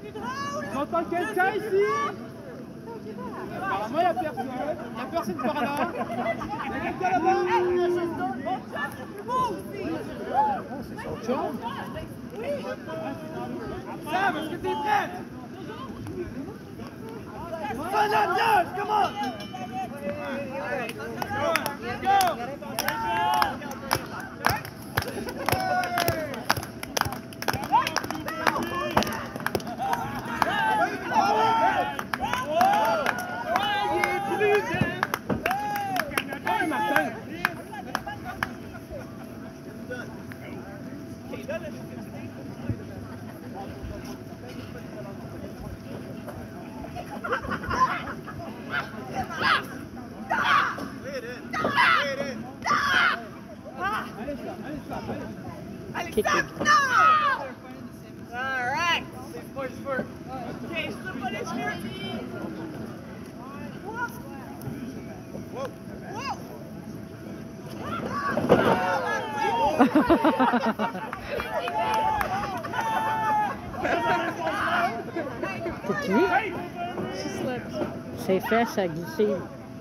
J'entends quelqu'un ici? Apparemment, il n'y a personne. Il n'y a personne par là. Il y a quelqu'un là-bas? C'est son chum. Sam, est-ce que t'es prête? Fin la piège, comment? Go! Kick it. No! All right. Okay, somebody here. Whoa. T'as-tu vu? Ses fesses à glisser.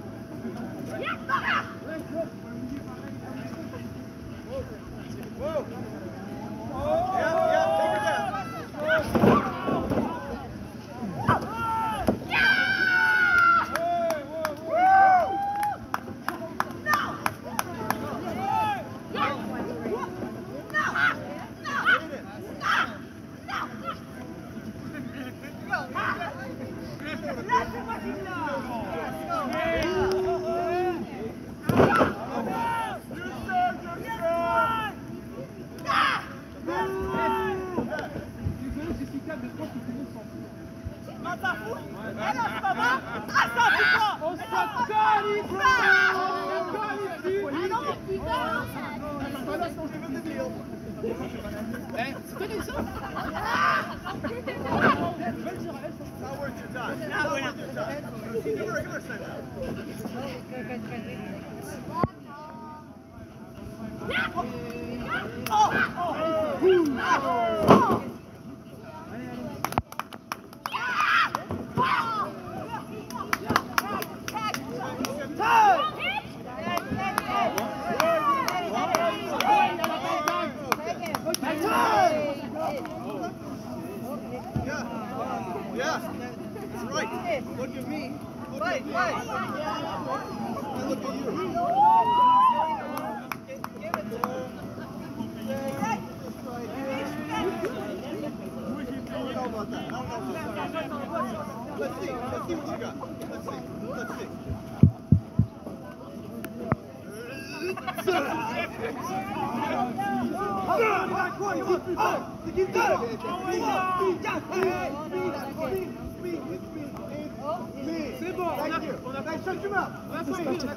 C'est bon, on a pas chaque humain. On a pas plus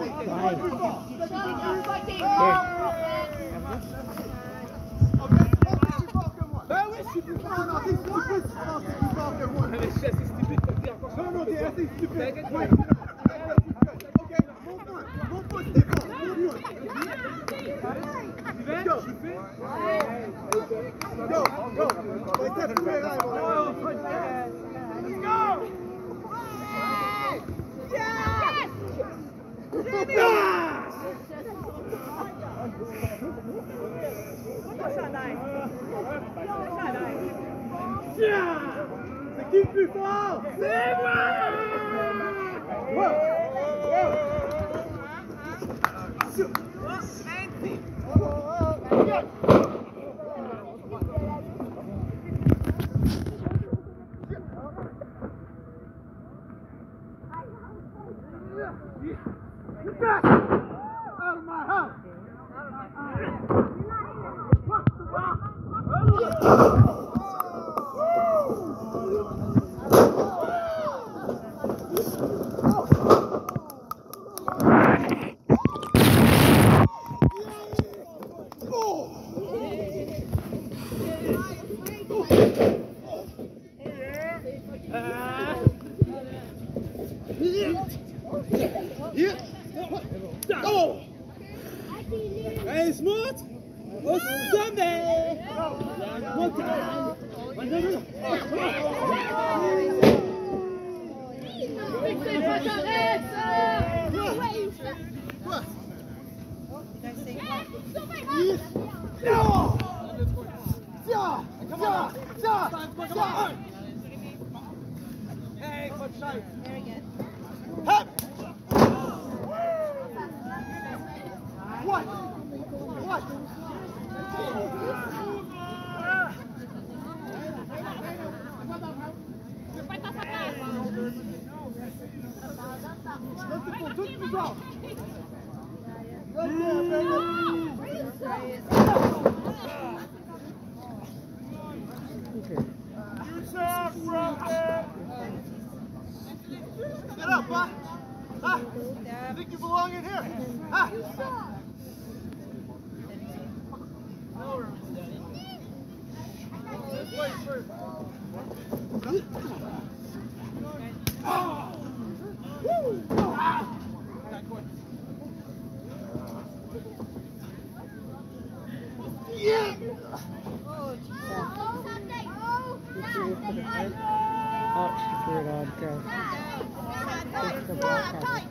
fort. Ben oui, je suis plus fort. Non, t'es plus fort que moi. Mais je suis assez stupide pour te dire encore. Non, t'es assez stupide. Ok, mon point, c'est fort. Go, go. Let's go. C'est qui le plus fort? C'est moi! Out of my house! Allez, se montre au sommet. Montagne. Hey, good shot. Very good. Hop. What? Get up, huh? Huh? You think you belong in here? Huh? Yeah! Oh, she threw it on, go. Take the ball from her.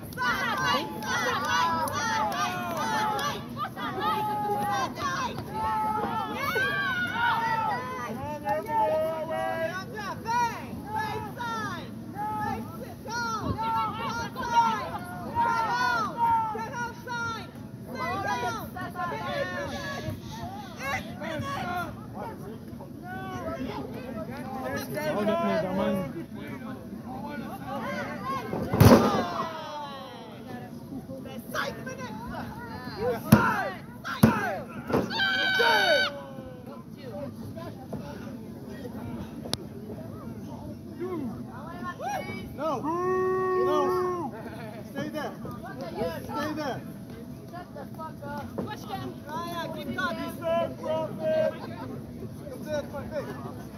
Oh, dat niet, dat man. No! No! Stay there! Stay there! Shut the fuck up. Question. Keep talking, sir! Profit! Come there, my face!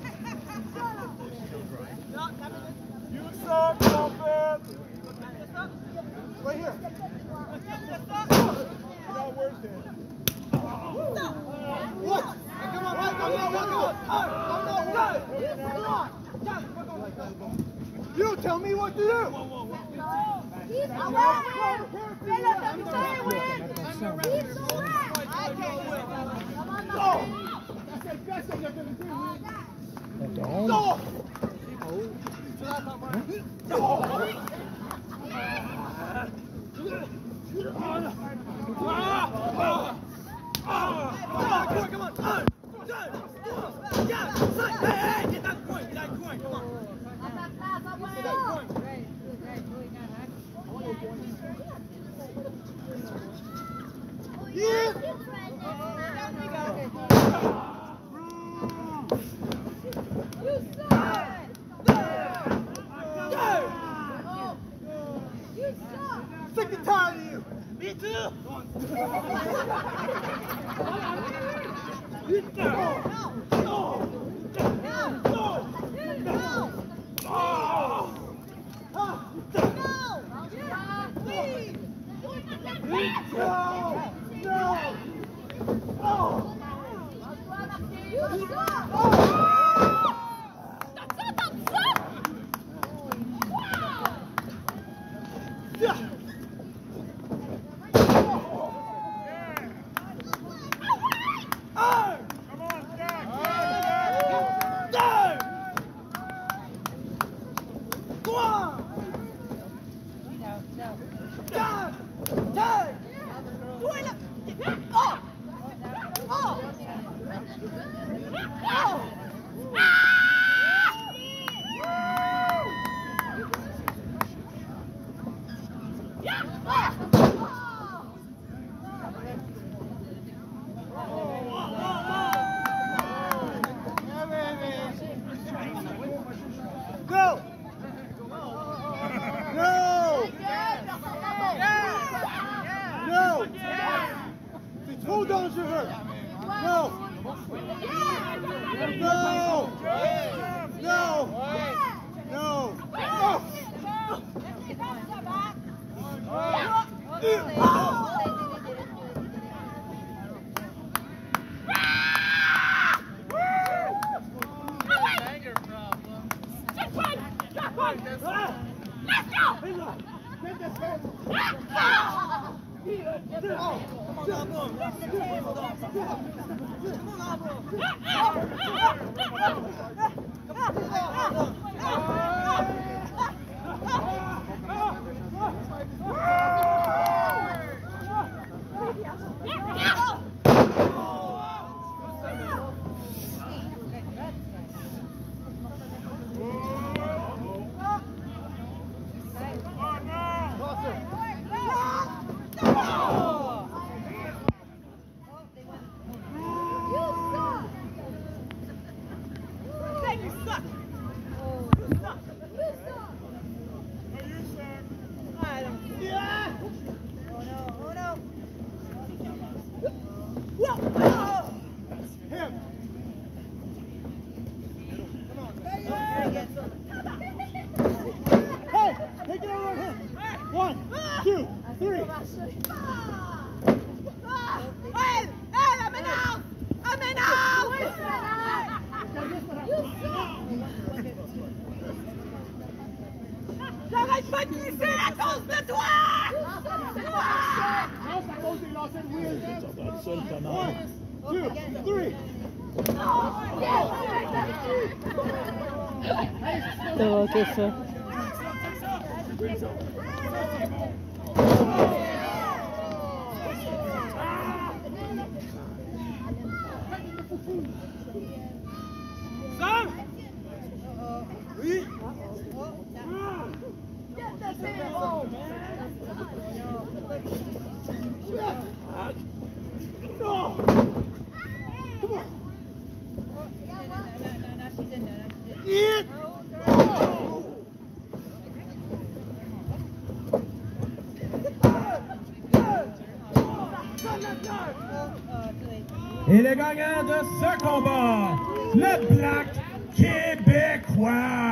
You suck, Profit! Right here! Not worse than. What? Come on, come on! Come on! You tell me what to do! He's Sick and tired of you! Me too! Go! No! No! C'est trop dangereux! No! No! No! No! J'arrête pas de glisser à cause de toi! Ça va, ok, ça. Oui. Et le gagnant de ce combat, le Black Québécois.